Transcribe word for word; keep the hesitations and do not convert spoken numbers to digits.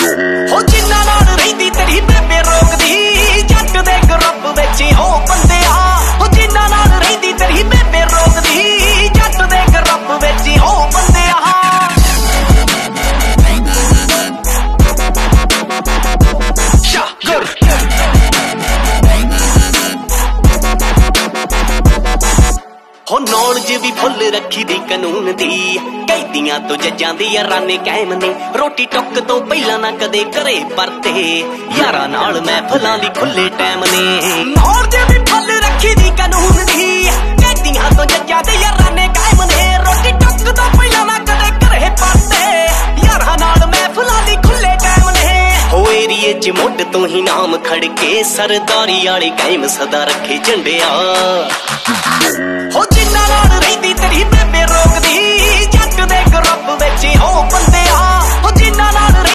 हो जिन्ना नाल रहिंदी तेरी बेबे रोकदी जट दे ग्रुप विच हो बंदिया हो जिन्ना नाल रहिंदी तेरी बेबे रोकदी जट दे ग्रुप विच हो बंदिया हो नॉलेज भी फुल रखी दी कानून दी कैदियां तो जजां दी याराने कायम ने रोटी टुक तो पहला ना कदे करे परते यारा नाल महफिलां दी खुले टाइम ने नॉलेज भी फुल रखी दी कानून दी कैदियां तो जजां दी याराने कायम ने रोटी टुक तो पहला ना कदे करे परते यारा नाल महफिलां दी खुले टाइम ने हो एरिए च मुੱਢ तो ही नाम खड़के सरदारी वाले कायम सदा रखे झंडिया हो जिन्ना नाल रहिंदी तेरी बेबे रोकदी जट दे ग्रुप विच हो बंदिया हो जिन्ना नाल